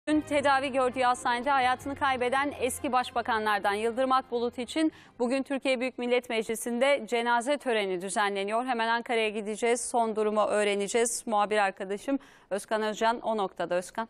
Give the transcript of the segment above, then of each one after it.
Dün tedavi gördüğü hastanede hayatını kaybeden eski başbakanlardan Yıldırım Akbulut için bugün Türkiye Büyük Millet Meclisi'nde cenaze töreni düzenleniyor. Hemen Ankara'ya gideceğiz, son durumu öğreneceğiz. Muhabir arkadaşım Özkan Özcan o noktada. Özkan.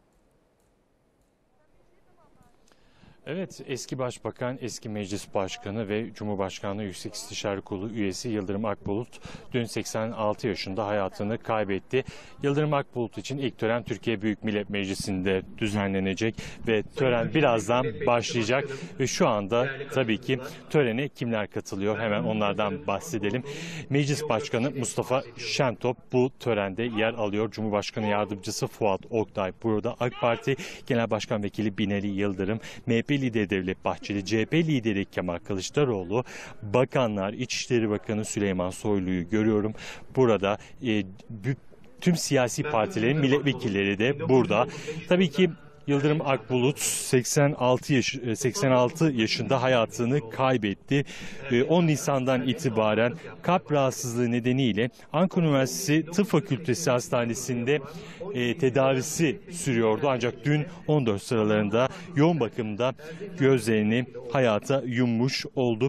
Evet, eski başbakan, eski meclis başkanı ve Cumhurbaşkanlığı Yüksek İstişare Kurulu üyesi Yıldırım Akbulut dün 86 yaşında hayatını kaybetti. Yıldırım Akbulut için ilk tören Türkiye Büyük Millet Meclisi'nde düzenlenecek ve tören birazdan başlayacak ve şu anda tabii ki törene kimler katılıyor hemen onlardan bahsedelim. Meclis Başkanı Mustafa Şentop bu törende yer alıyor. Cumhurbaşkanı Yardımcısı Fuat Oktay burada. AK Parti Genel Başkan Vekili Binali Yıldırım, MHP lideri Devlet Bahçeli, CHP lideri Kemal Kılıçdaroğlu, bakanlar, İçişleri Bakanı Süleyman Soylu'yu görüyorum. Burada tüm siyasi partilerin milletvekilleri de burada. Tabii ki Yıldırım Akbulut 86 yaşında hayatını kaybetti. 10 Nisan'dan itibaren kalp rahatsızlığı nedeniyle Ankara Üniversitesi Tıp Fakültesi Hastanesi'nde tedavisi sürüyordu. Ancak dün 14 sıralarında yoğun bakımda gözlerini hayata yummuş oldu.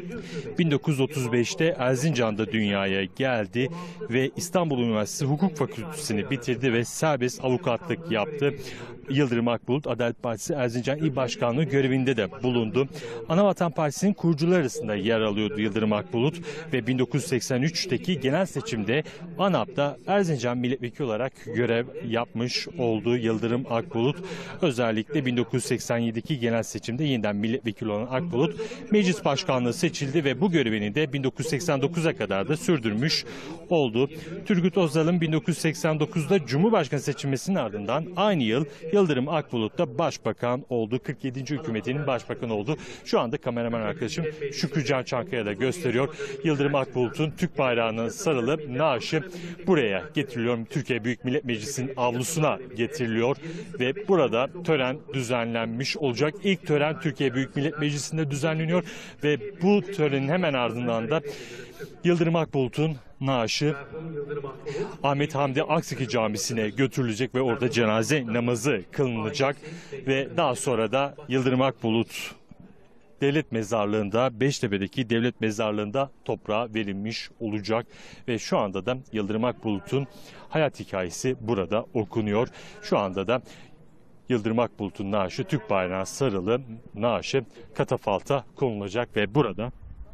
1935'te Erzincan'da dünyaya geldi ve İstanbul Üniversitesi Hukuk Fakültesini bitirdi ve serbest avukatlık yaptı. Yıldırım Akbulut Adalet Partisi Erzincan İl Başkanlığı görevinde de bulundu. Anavatan Partisi'nin kurucuları arasında yer alıyordu Yıldırım Akbulut ve 1983'teki genel seçimde ANAP'ta Erzincan milletvekili olarak görev yapmış oldu Yıldırım Akbulut. Özellikle 1987'deki genel seçimde yeniden milletvekili olan Akbulut meclis başkanlığı seçildi ve bu görevini de 1989'a kadar da sürdürmüş oldu. Turgut Özal'ın 1989'da Cumhurbaşkanı seçilmesinin ardından aynı yıl Yıldırım Akbulut da başbakan oldu. 47. hükümetinin başbakanı oldu. Şu anda kameraman arkadaşım Şükrücan Çankaya da gösteriyor. Yıldırım Akbulut'un Türk bayrağına sarılı naaşı buraya getiriliyor. Türkiye Büyük Millet Meclisi'nin avlusuna getiriliyor ve burada tören düzenlenmiş olacak. İlk tören Türkiye Büyük Millet Meclisi'nde düzenleniyor ve bu törenin hemen ardından da Yıldırım Akbulut'un naaşı Ahmet Hamdi Aksiki Camisi'ne götürülecek ve orada cenaze namazı kılınacak ve daha sonra da Yıldırım Akbulut devlet mezarlığında, Beştepe'deki devlet mezarlığında toprağa verilmiş olacak ve şu anda da Yıldırım Akbulut'un hayat hikayesi burada okunuyor. Şu anda da Yıldırım Akbulut'un naaşı Türk bayrağına sarılı naaşı katafalta konulacak ve burada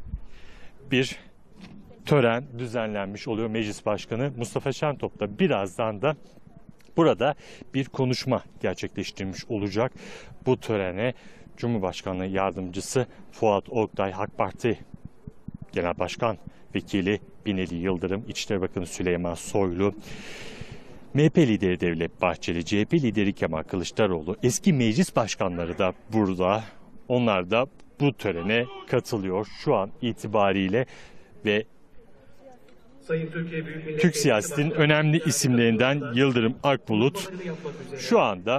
bir tören düzenlenmiş oluyor. Meclis Başkanı Mustafa Şentop da birazdan da burada bir konuşma gerçekleştirmiş olacak. Bu törene Cumhurbaşkanlığı Yardımcısı Fuat Oktay, AK Parti Genel Başkan Vekili Binali Yıldırım, İçişleri Bakanı Süleyman Soylu, MHP lideri Devlet Bahçeli, CHP lideri Kemal Kılıçdaroğlu, eski meclis başkanları da burada. Onlar da bu törene katılıyor şu an itibariyle ve Türk siyasetinin önemli isimlerinden Yıldırım Akbulut şu anda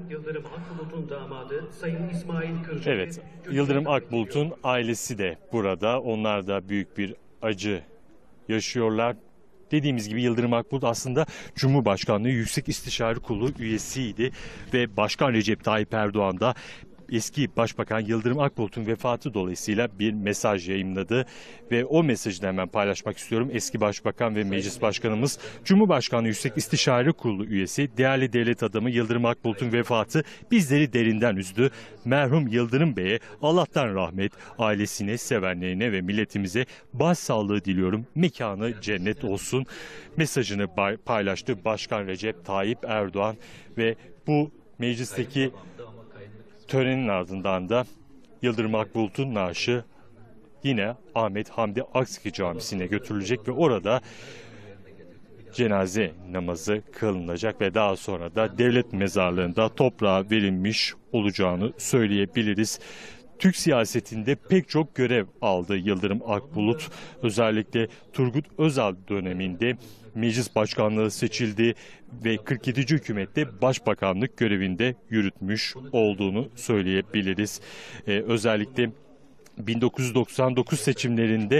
evet, Yıldırım Akbulut'un ailesi de burada. Onlar da büyük bir acı yaşıyorlar. Dediğimiz gibi Yıldırım Akbulut aslında Cumhurbaşkanlığı Yüksek İstişare Kurulu üyesiydi ve Başkan Recep Tayyip Erdoğan da eski Başbakan Yıldırım Akbulut'un vefatı dolayısıyla bir mesaj yayımladı ve o mesajını hemen paylaşmak istiyorum. Eski Başbakan ve Meclis Başkanımız Cumhurbaşkanlığı Yüksek İstişare Kurulu üyesi değerli devlet adamı Yıldırım Akbulut'un vefatı bizleri derinden üzdü. Merhum Yıldırım Bey'e Allah'tan rahmet, ailesine, sevenlerine ve milletimize başsağlığı diliyorum. Mekanı cennet olsun mesajını paylaştı Başkan Recep Tayyip Erdoğan ve bu meclisteki törenin ardından da Yıldırım Akbulut'un naaşı yine Ahmet Hamdi Aksiki Camisi'ne götürülecek ve orada cenaze namazı kılınacak ve daha sonra da devlet mezarlığında toprağa verilmiş olacağını söyleyebiliriz. Türk siyasetinde pek çok görev aldı Yıldırım Akbulut. Özellikle Turgut Özal döneminde meclis başkanlığı seçildi ve 47. hükümette başbakanlık görevinde yürütmüş olduğunu söyleyebiliriz. Özellikle 1999 seçimlerinde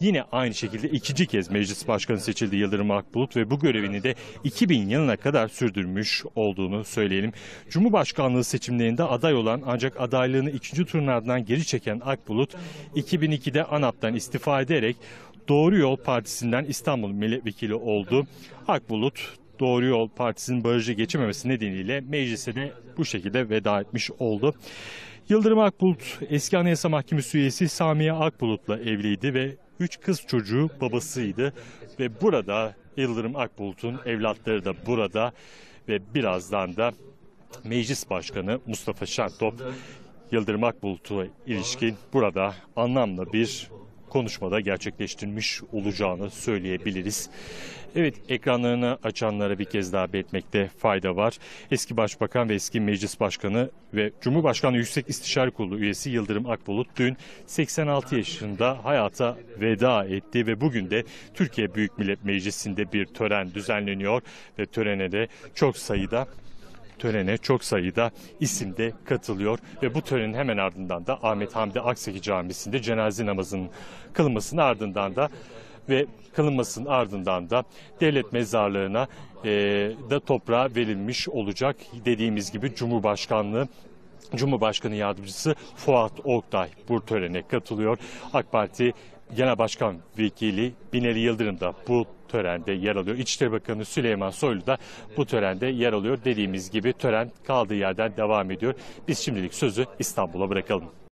Yine aynı şekilde ikinci kez meclis başkanı seçildi Yıldırım Akbulut ve bu görevini de 2000 yılına kadar sürdürmüş olduğunu söyleyelim. Cumhurbaşkanlığı seçimlerinde aday olan ancak adaylığını ikinci turun ardından geri çeken Akbulut 2002'de ANAP'tan istifa ederek Doğru Yol Partisi'nden İstanbul milletvekili oldu. Akbulut Doğru Yol Partisi'nin barajı geçememesi nedeniyle meclise de bu şekilde veda etmiş oldu. Yıldırım Akbulut eski Anayasa Mahkemesi üyesi Samiye Akbulut'la evliydi ve 3 kız çocuğu babasıydı. Ve burada Yıldırım Akbulut'un evlatları da burada ve birazdan da Meclis Başkanı Mustafa Şentop Yıldırım Akbulut'a ilişkin burada anlamlı bir konuşmada gerçekleştirilmiş olacağını söyleyebiliriz. Evet, ekranlarını açanlara bir kez daha belirtmekte fayda var. Eski Başbakan ve eski Meclis Başkanı ve Cumhurbaşkanlığı Yüksek İstişare Kurulu üyesi Yıldırım Akbulut dün 86 yaşında hayata veda etti ve bugün de Türkiye Büyük Millet Meclisi'nde bir tören düzenleniyor ve törene çok sayıda isim de katılıyor ve bu törenin hemen ardından da Ahmet Hamdi Akseki Camisi'nde cenaze namazının kılınmasının ardından da devlet mezarlığına da toprağa verilmiş olacak. Dediğimiz gibi Cumhurbaşkanı Yardımcısı Fuat Oktay bu törene katılıyor. AK Parti Genel Başkan Vekili Binali Yıldırım da bu törende yer alıyor. İçişleri Bakanı Süleyman Soylu da bu törende yer alıyor. Dediğimiz gibi tören kaldığı yerden devam ediyor. Biz şimdilik sözü İstanbul'a bırakalım.